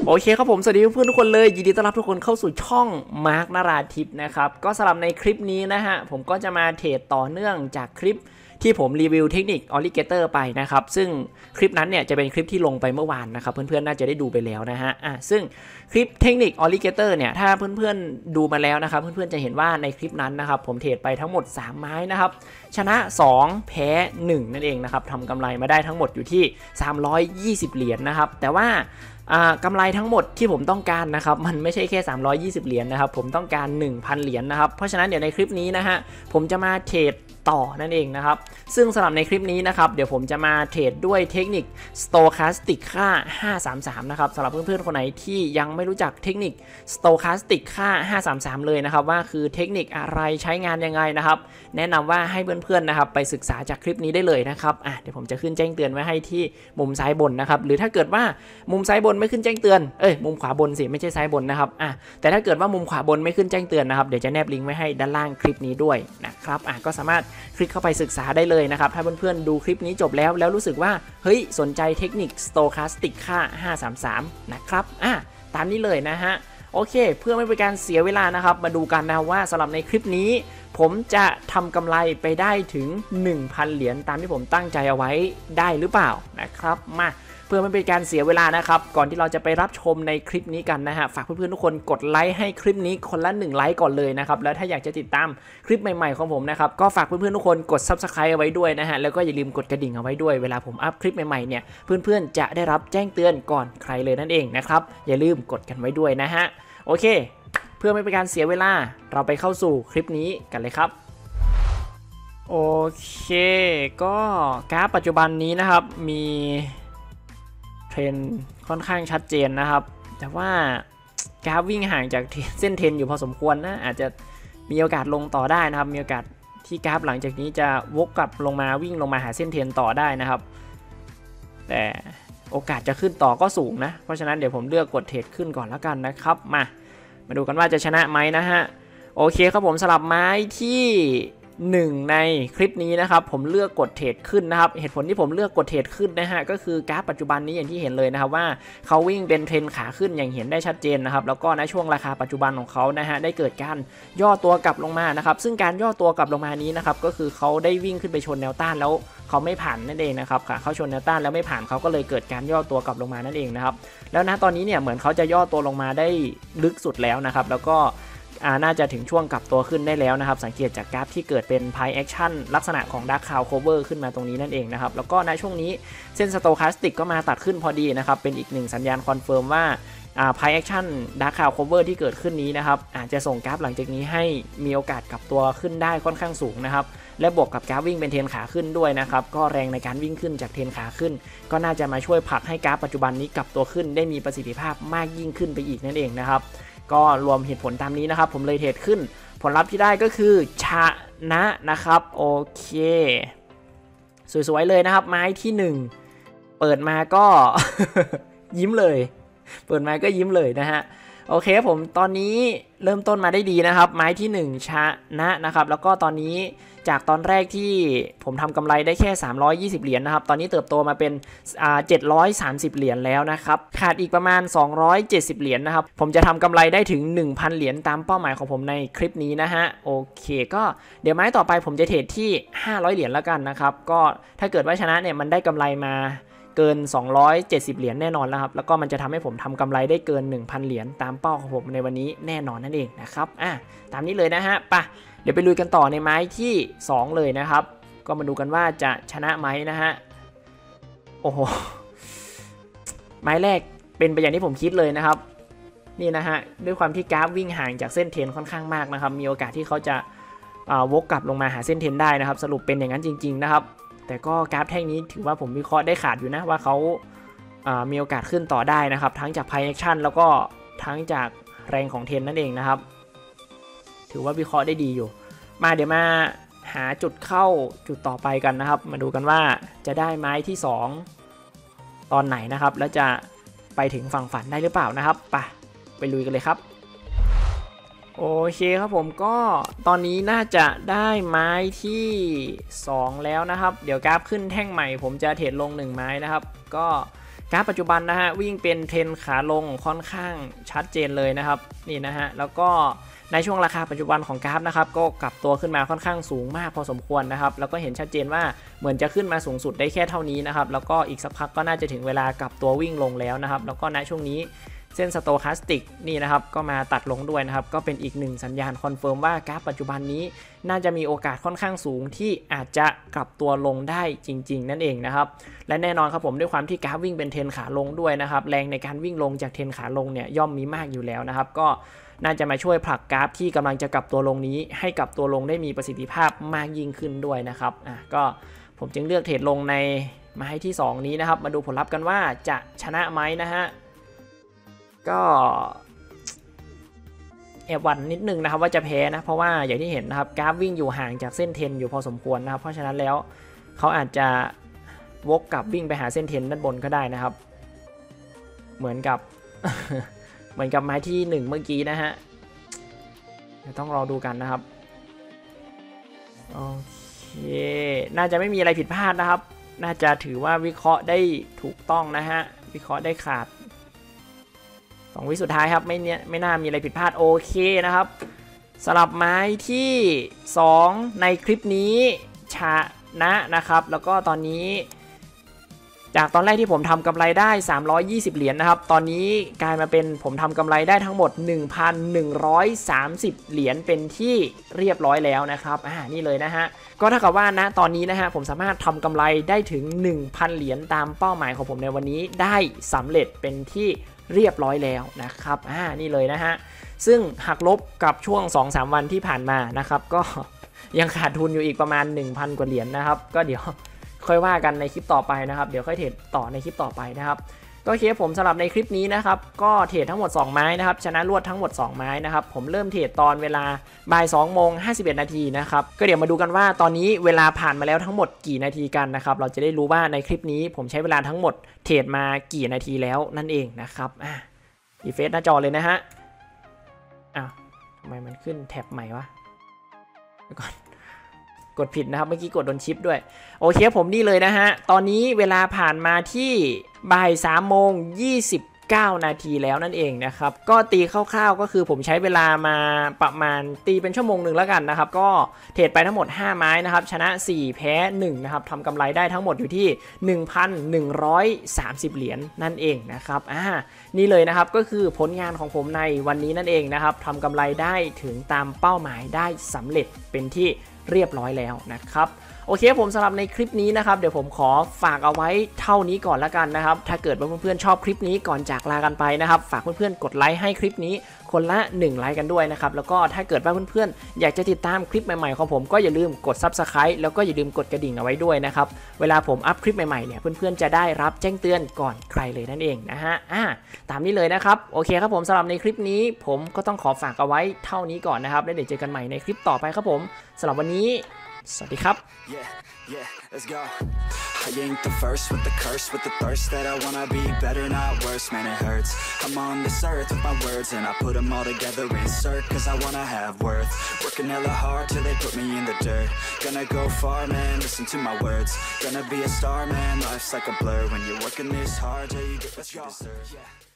โอเคครับผมสวัสดีเพื่อนทุกคนเลยยินดีต้อนรับทุกคนเข้าสู่ช่องมาร์คนราธิปนะครับก็สำหรับในคลิปนี้นะฮะผมก็จะมาเทรดต่อเนื่องจากคลิปที่ผมรีวิวเทคนิคออลิเกเตอร์ไปนะครับซึ่งคลิปนั้นเนี่ยจะเป็นคลิปที่ลงไปเมื่อวานนะครับเพื่อนๆน่าจะได้ดูไปแล้วนะฮะซึ่งคลิปเทคนิคออลิเกเตอร์เนี่ยถ้าเพื่อนๆดูมาแล้วนะครับเพื่อนๆจะเห็นว่าในคลิปนั้นนะครับผมเทรดไปทั้งหมด3ไม้นะครับชนะ2แพ้1นั่นเองนะครับทำกำไรมาได้ทั้งหมดอยู่ที่320เหรียญนะครับแต่ว่ากำไรทั้งหมดที่ผมต้องการนะครับมันไม่ใช่แค่320เหรียญนะครับผมต้องการ 1,000 เหรียญนะครับเพราะฉะนั้นเดี๋ยวในคลิปนี้นะฮะผมจะมาเทรดต่อนั่นเองนะครับซึ่งสำหรับในคลิปนี้นะครับเดี๋ยวผมจะมาเทรดด้วยเทคนิค Stochastic ค่า533นะครับสำหรับเพื่อนๆคนไหนที่ยังไม่รู้จักเทคนิค Stochastic ค่า533เลยนะครับว่าคือเทคนิคอะไรใช้งานยังไงนะครับแนะนำว่าให้เพื่อนๆนะครับไปศึกษาจากคลิปนี้ได้เลยนะครับเดี๋ยวผมจะขึ้นแจ้งเตือนไว้ให้ที่มุมซ้ายบนนะครับหรือถ้าเกิดว่ามุมซ้ายบนไม่ขึ้นแจ้งเตือนมุมขวาบนสิไม่ใช่ซ้ายบนนะครับแต่ถ้าเกิดว่ามุมขวาบนไม่ขึ้นแจ้งเตือนนะครับเดี๋ยวจะแนบลิงก์ไว้ให้ด้านล่างคลิปนี้ด้วยนะครับก็สามารถคลิกเข้าไปศึกษาได้เลยนะครับถ้าเพื่อนๆดูคลิปนี้จบแล้วรู้สึกว่าเฮ้ยสนใจเทคนิค Stochastic ค่า533นะครับตามนี้เลยนะฮะโอเคเพื่อไม่เป็นการเสียเวลานะครับมาดูกันนะว่าสำหรับในคลิปนี้ผมจะทำกำไรไปได้ถึง 1,000 เหรียญตามที่ผมตั้งใจเอาไว้ได้หรือเปล่านะครับมาเพื่อไม่เป็นการเสียเวลานะครับก่อนที่เราจะไปรับชมในคลิปนี้กันนะฮะฝากเพื่อนๆทุกคนกดไลค์ให้คลิปนี้คนละ1ไลค์ก่อนเลยนะครับแล้วถ้าอยากจะติดตามคลิปใหม่ๆของผมนะครับก็ฝากเพื่อนๆทุกคนกด Subscribe เอาไว้ด้วยนะฮะแล้วก็อย่าลืมกดกระดิ่งเอาไว้ด้วยเวลาผมอัพคลิปใหม่ๆเนี่ยเพื่อนๆจะได้รับแจ้งเตือนก่อนใครเลยนั่นเองนะครับอย่าลืมกดกันไว้ด้วยนะฮะโอเคเพื่อไม่เป็นการเสียเวลาเราไปเข้าสู่คลิปนี้กันเลยครับโอเคก็กราฟปัจจุบันนี้นะครับมีเทรนค่อนข้างชัดเจนนะครับแต่ว่ากราฟวิ่งห่างจากเส้นเทรนอยู่พอสมควรนะอาจจะมีโอกาสลงต่อได้นะครับมีโอกาสที่กราฟหลังจากนี้จะวกกลับลงมาวิ่งลงมาหาเส้นเทรนต่อได้นะครับแต่โอกาสจะขึ้นต่อก็สูงนะเพราะฉะนั้นเดี๋ยวผมเลือกกดเทรดขึ้นก่อนแล้วกันนะครับมาดูกันว่าจะชนะไหมนะฮะโอเคครับผมสลับไม้ที่1ในคลิปนี้นะครับผมเลือกกดเทรดขึ้นนะครับเหตุผลที่ผมเลือกกดเทรดขึ้นนะฮะก็คือกราฟปัจจุบันนี้อย่างที่เห็นเลยนะครับว่าเขาวิ่งเป็นเทรนขาขึ้นอย่างเห็นได้ชัดเจนนะครับแล้วก็ในช่วงราคาปัจจุบันของเขานะฮะได้เกิดการย่อตัวกลับลงมานะครับซึ่งการย่อตัวกลับลงมานี้นะครับก็คือเขาได้วิ่งขึ้นไปชนแนวต้านแล้วเขาไม่ผ่านนั่นเองนะครับค่ะเขาชนแนวต้านแล้วไม่ผ่านเขาก็เลยเกิดการย่อตัวกลับลงมานั่นเองนะครับแล้วนะตอนนี้เนี่ยเหมือนเขาจะย่อตัวลงมาได้ลึกสุดแล้วนะครับแล้วก็น่าจะถึงช่วงกลับตัวขึ้นได้แล้วนะครับสังเกตจากกราฟที่เกิดเป็น Price Action ลักษณะของ Dark Cloud Cover ขึ้นมาตรงนี้นั่นเองนะครับแล้วก็ในช่วงนี้เส้น Stochastic ก็มาตัดขึ้นพอดีนะครับเป็นอีกหนึ่งสัญญาณคอนเฟิร์มว่าPrice Action Dark Cloud Cover ที่เกิดขึ้นนี้นะครับอาจจะส่งกราฟหลังจากนี้ให้มีโอกาสกลับตัวขึ้นได้ค่อนข้างสูงนะครับและบวกกับกราฟวิ่งเป็นเทรนขาขึ้นด้วยนะครับก็แรงในการวิ่งขึ้นจากเทรนขาขึ้นก็น่าจะมาช่วยผลักให้กราฟปัจจุบันนี้กลับตัวขึ้นได้มีประสิทธิภาพมากยิ่งขึ้นไปอีกนั่นเองนะครับก็รวมเหตุผลตามนี้นะครับผมเลยเทรดขึ้นผลลัพธ์ที่ได้ก็คือชนะนะครับโอเคสวยๆเลยนะครับไม้ที่1เปิดมาก็ ยิ้มเลยเปิดมาก็ยิ้มเลยนะฮะโอเคผมตอนนี้เริ่มต้นมาได้ดีนะครับไม้ที่1ชนะนะครับแล้วก็ตอนนี้จากตอนแรกที่ผมทำกำไรได้แค่320เหรียญนะครับตอนนี้เติบโตมาเป็น730เหรียญแล้วนะครับขาดอีกประมาณ270เหรียญนะครับผมจะทำกำไรได้ถึง 1,000 เหรียญตามเป้าหมายของผมในคลิปนี้นะฮะโอเคก็เดี๋ยวไม้ต่อไปผมจะเทรดที่500เหรียญแล้วกันนะครับก็ถ้าเกิดว่าชนะเนี่ยมันได้กำไรมาเกิน270เหรียญแน่นอนแล้วครับแล้วก็มันจะทำให้ผมทำกำไรได้เกิน 1,000 เหรียญตามเป้าของผมในวันนี้แน่นอนนั่นเองนะครับตามนี้เลยนะฮะเดี๋ยวไปลุยกันต่อในไม้ที่2เลยนะครับก็มาดูกันว่าจะชนะไหมนะฮะโอ้โหไม้แรกเป็นไปอย่างที่ผมคิดเลยนะครับนี่นะฮะด้วยความที่กราฟวิ่งห่างจากเส้นเทรนค่อนข้างมากนะครับมีโอกาสที่เขาจะวกกลับลงมาหาเส้นเทรนได้นะครับสรุปเป็นอย่างนั้นจริงๆนะครับแต่ก็กราฟแท่งนี้ถือว่าผมวิเคราะห์ได้ขาดอยู่นะว่าเขามีโอกาสขึ้นต่อได้นะครับทั้งจาก Price Action แล้วก็ทั้งจากแรงของเทรนนั่นเองนะครับถือว่าวิเคราะห์ได้ดีอยู่เดี๋ยวมาหาจุดเข้าจุดต่อไปกันนะครับมาดูกันว่าจะได้ไม้ที่2ตอนไหนนะครับแล้วจะไปถึงฝั่งฝันได้หรือเปล่านะครับไปลุยกันเลยครับโอเคครับผมก็ตอนนี้น่าจะได้ไม้ที่2แล้วนะครับเดี๋ยวกราฟขึ้นแท่งใหม่ผมจะเทรดลง1ไม้นะครับก็กราฟปัจจุบันนะฮะวิ่งเป็นเทรนขาลงค่อนข้างชัดเจนเลยนะครับนี่นะฮะแล้วก็ในช่วงราคาปัจจุบันของกราฟนะครับก็กลับตัวขึ้นมาค่อนข้างสูงมากพอสมควรนะครับแล้วก็เห็นชัดเจนว่าเหมือนจะขึ้นมาสูงสุดได้แค่เท่านี้นะครับแล้วก็อีกสักพักก็น่าจะถึงเวลากลับตัววิ่งลงแล้วนะครับแล้วก็ณช่วงนี้เส้นสโตคาสติกนี่นะครับก็มาตัดลงด้วยนะครับก็เป็นอีกหนึ่งสัญญาณคอนเฟิร์มว่ากราฟปัจจุบันนี้น่าจะมีโอกาสค่อนข้างสูงที่อาจจะกลับตัวลงได้จริงๆนั่นเองนะครับและแน่นอนครับผมด้วยความที่กราฟวิ่งเป็นเทรนขาลงด้วยนะครับแรงในการวิ่งลงจากเทรนขาลงเนี่ยย่อมมีมากอยู่แล้วนะครับก็น่าจะมาช่วยผลักกราฟที่กำลังจะกลับตัวลงนี้ให้กลับตัวลงได้มีประสิทธิภาพมากยิ่งขึ้นด้วยนะครับก็ผมจึงเลือกเทรดลงในไม้ที่2นี้นะครับมาดูผลลัพธ์กันว่าจะชนะไหมนะฮะก็แอบหวั่นนิดนึงนะครับว่าจะแพ้นะเพราะว่าอย่างที่เห็นนะครับกราฟวิ่งอยู่ห่างจากเส้นเทรนอยู่พอสมควรนะครับเพราะฉะนั้นแล้วเขาอาจจะวกกลับวิ่งไปหาเส้นเทรนด้านบนก็ได้นะครับเหมือนกับ เหมือนกับไม้ที่1เมื่อกี้นะฮะต้องรอดูกันนะครับโอเคน่าจะไม่มีอะไรผิดพลาดนะครับน่าจะถือว่าวิเคราะห์ได้ถูกต้องนะฮะวิเคราะห์ได้ขาด2 วิสุดท้ายครับไม่น่ามีอะไรผิดพลาดโอเคนะครับสลับไม้ที่2ในคลิปนี้ชนะครับแล้วก็ตอนนี้จากตอนแรกที่ผมทำกำไรได้320เหรียญนะครับตอนนี้กลายมาเป็นผมทำกำไรได้ทั้งหมด 1,130 เหรียญเป็นที่เรียบร้อยแล้วนะครับนี่เลยนะฮะก็เท่ากับว่านะตอนนี้นะฮะผมสามารถทำกำไรได้ถึง 1,000 เหรียญตามเป้าหมายของผมในวันนี้ได้สำเร็จเป็นที่เรียบร้อยแล้วนะครับนี่เลยนะฮะซึ่งหักลบกับช่วง 2-3 วันที่ผ่านมานะครับก็ยังขาดทุนอยู่อีกประมาณ 1,000 กว่าเหรียญนะครับก็เดี๋ยวค่อยว่ากันในคลิปต่อไปนะครับเดี๋ยวค่อยเทรดต่อในคลิปต่อไปนะครับก็โอเคผมสำหรับในคลิปนี้นะครับก็เทรดทั้งหมด2ไม้นะครับชนะรวดทั้งหมด2ไม้นะครับผมเริ่มเทรดตอนเวลาบ่าย2:51 นาทีนะครับก็เดี๋ยวมาดูกันว่าตอนนี้เวลาผ่านมาแล้วทั้งหมดกี่นาทีกันนะครับเราจะได้รู้ว่าในคลิปนี้ผมใช้เวลาทั้งหมดเทรดมากี่นาทีแล้วนั่นเองนะครับรีเฟรชหน้าจอเลยนะฮะทำไมมันขึ้นแท็บใหม่วะเดี๋ยวก่อนกดผิดนะครับเมื่อกี้กดโดนชิปด้วยโอเคผมนี่เลยนะฮะตอนนี้เวลาผ่านมาที่บ่าย3:29 นาทีแล้วนั่นเองนะครับก็ตีคร่าวๆก็คือผมใช้เวลามาประมาณตีเป็นชั่วโมงหนึ่งแล้วกันนะครับก็เทรดไปทั้งหมด5ไม้นะครับชนะ4แพ้1นะครับทำกำไรได้ทั้งหมดอยู่ที่ 1,130 เหรียญนั่นเองนะครับนี่เลยนะครับก็คือผลงานของผมในวันนี้นั่นเองนะครับทำกำไรได้ถึงตามเป้าหมายได้สำเร็จเป็นที่เรียบร้อยแล้วนะครับโอเคผมสำหรับในคลิปนี้นะครับเดี๋ยวผมขอฝากเอาไว้เท่านี้ก่อนละกันนะครับถ้าเกิดว่าเพื่อนๆชอบคลิปนี้ก่อนจากลากันไปนะครับฝากเพื่อนๆกดไลค์ให้คลิปนี้คนละ1ไลค์กันด้วยนะครับแล้วก็ถ้าเกิดว่าเพื่อนๆอยากจะติดตามคลิปใหม่ๆของผมก็อย่าลืมกด Subscribe แล้วก็อย่าลืมกดกระดิ่งเอาไว้ด้วยนะครับเวลาผมอัพคลิปใหม่ๆเนี่ยเพื่อนๆจะได้รับแจ้งเตือนก่อนใครเลยนั่นเองนะฮะตามนี้เลยนะครับโอเคครับผมสำหรับในคลิปนี้ผมก็ต้องขอฝากเอาไว้เท่านี้ก่อนนะครับแล้วเดี๋ยวเจอกันใหม่ในคลิปต่อไปครับผมสำหรับวันนี้สวัสดีครับ Yeah, let's go. I ain't the first with the curse, with the thirst that I wanna be better, not worse, man it hurts. I'm on this earth with my words and I put them all together, insert, cause I wanna have worth. Working hella hard till they put me in the dirt. Gonna go far, man, listen to my words. Gonna be a star, man, life's like a blur. When you're working this hard, yeah, you get what you deserve.